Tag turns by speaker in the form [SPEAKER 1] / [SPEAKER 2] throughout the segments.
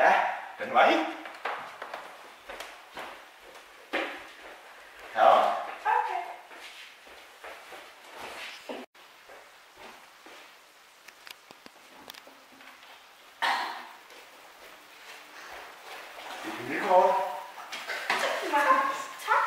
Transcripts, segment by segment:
[SPEAKER 1] Ja, den var I. Heroppe.
[SPEAKER 2] Okay.
[SPEAKER 1] Det er din kort.
[SPEAKER 2] Tak.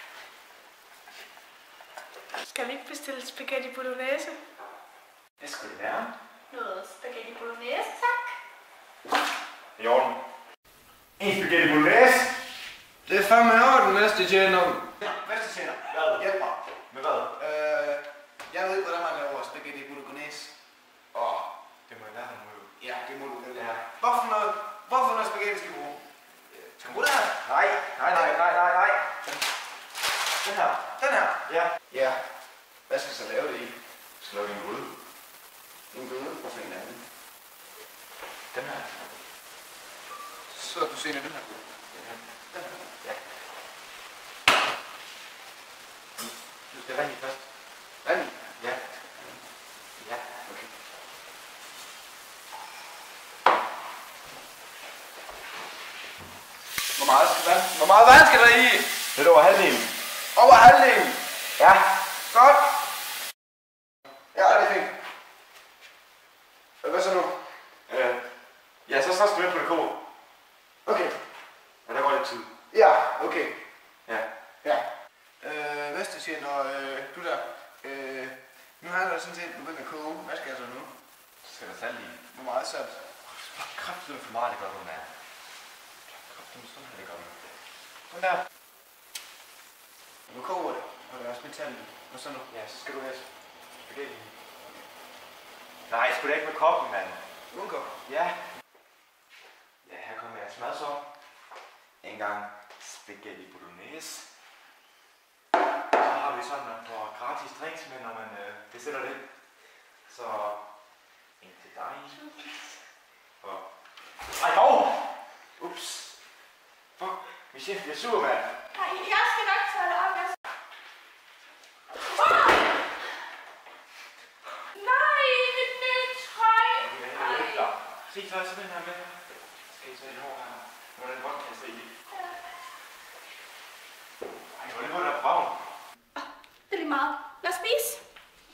[SPEAKER 2] Skal vi ikke bestille spaghetti bolognese?
[SPEAKER 1] Det skulle det være.
[SPEAKER 2] Noget spaghetti bolognese, tak.
[SPEAKER 1] I orden. En spaghetti bolognese.
[SPEAKER 3] Det er fandme i orden, næste tjener.
[SPEAKER 1] Næste tjener. Hvad?
[SPEAKER 3] Hjælp mig.
[SPEAKER 1] Med hvad?
[SPEAKER 3] Jeg ved ikke, hvordan man laver spaghetti bolognese.
[SPEAKER 1] Det må jeg lære dig nu.
[SPEAKER 3] Ja, det må du vel.
[SPEAKER 1] Ja.
[SPEAKER 3] Hvorfor noget spaghetti skal vi bruge? Skal vi bruge det her?
[SPEAKER 1] Nej. Den her.
[SPEAKER 3] Den her?
[SPEAKER 1] Ja.
[SPEAKER 3] Ja. Hvad skal jeg så lave det i?
[SPEAKER 1] Jeg skal lave en gryde.
[SPEAKER 3] En gryde? Hvor fanden er den?
[SPEAKER 1] Den her.
[SPEAKER 3] Så du ser den her gryde.
[SPEAKER 1] Den her. Ja. Du skal vand i først.
[SPEAKER 3] Vand i?
[SPEAKER 1] Ja. Ja. Okay.
[SPEAKER 3] Hvor meget vand skal der i?
[SPEAKER 1] Lidt over halvdelen.
[SPEAKER 3] Over halvdelen.
[SPEAKER 1] Ja.
[SPEAKER 3] Godt. Ja, det er fint. Hvad så nu?
[SPEAKER 1] Ja, så skal vi på det koge.
[SPEAKER 3] Okay.
[SPEAKER 1] Ja, der går lidt tid.
[SPEAKER 3] Ja, okay.
[SPEAKER 1] Ja.
[SPEAKER 3] Ja. Vestertjener, du der. Nu har jeg sådan set begyndt at koge. Hvad skal jeg så nu?
[SPEAKER 1] Så skal der salt i.
[SPEAKER 3] Hvor meget salt?
[SPEAKER 1] Kraftigt for meget, det gør du, mand. Kraftigt sådan her, det gør du. Sådan der.
[SPEAKER 3] Nu koger det. Og der er også lidt salt i. Og så nu?
[SPEAKER 1] Ja, så skal du have spaghetti. Nej, sgu da ikke med koppen, mand.
[SPEAKER 3] Udenkogt?
[SPEAKER 1] Ja. Ja, her kommer jeg smad så. En gang spaghetti bolognese. Så har vi sådan, man får gratis drinks med, når man bestiller det. Så en til dig. Og... Ej, hov! Ups. Fuck, min chef bliver sur, mand.
[SPEAKER 2] Nej, jeg skal nok tage det op. Nej, mit nye tøj.
[SPEAKER 1] Se, så er sådan den her med. Skal I tage en hår her? Nu er den godt kastet i. Ej, hvor er det godt, der er braun.
[SPEAKER 2] Det er lige meget. Lad os spise.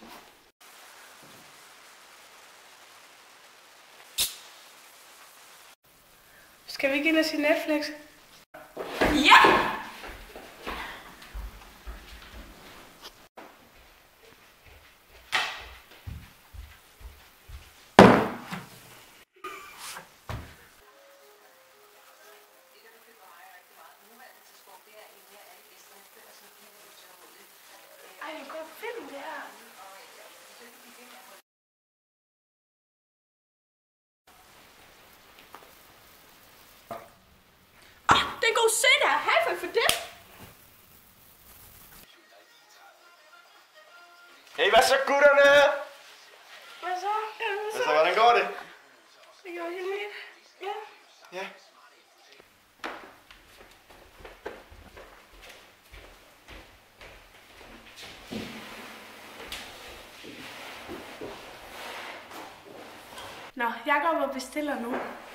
[SPEAKER 2] Skal vi ikke ind og se Netflix? Ja! Ej, det er en god film, det her. Det er en god scene her. High five for det.
[SPEAKER 1] Hey, hvad så, gutterne?
[SPEAKER 2] Hvad så?
[SPEAKER 1] Hvad så, hvordan går det?
[SPEAKER 2] Det går helt vildt. Ja.
[SPEAKER 1] Ja.
[SPEAKER 2] Nå, jeg går og bestiller nu.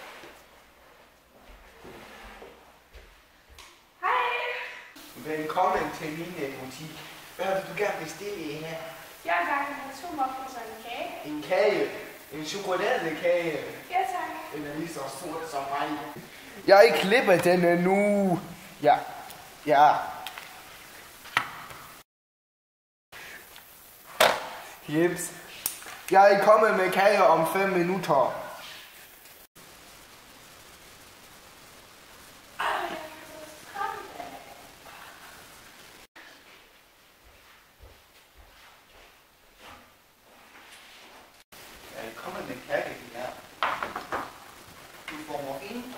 [SPEAKER 2] Hej.
[SPEAKER 3] Velkommen til min butik. Hvad vil du gerne bestille her?
[SPEAKER 2] Jeg er i gang med at have 2 muffins og en kage.
[SPEAKER 3] En kage. En chokoladekage.
[SPEAKER 2] Ja, tak.
[SPEAKER 3] Den er lige så sort som mig. Jeg klipper den nu. Ja. Ja. Jeps. Jeg er kommet med kage om 5 minutter. Jeg er kommet med kage her. Du får morfin.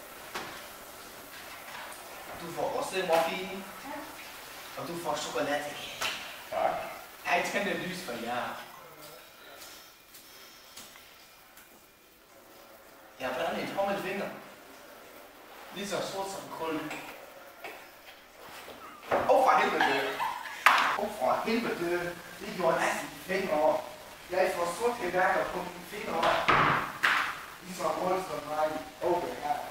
[SPEAKER 3] Du får også morfin. Og du får chokoladekage.
[SPEAKER 1] Tak.
[SPEAKER 3] Jeg tænder lys for jer. Jeg har blandt andet en tommelfinger. Lige så sort som kul. For helvede. For helvede. Det gjorde næsten fingre. Jeg får sorte værker på mine fingre. Lige så rødt som mig. Okay, her.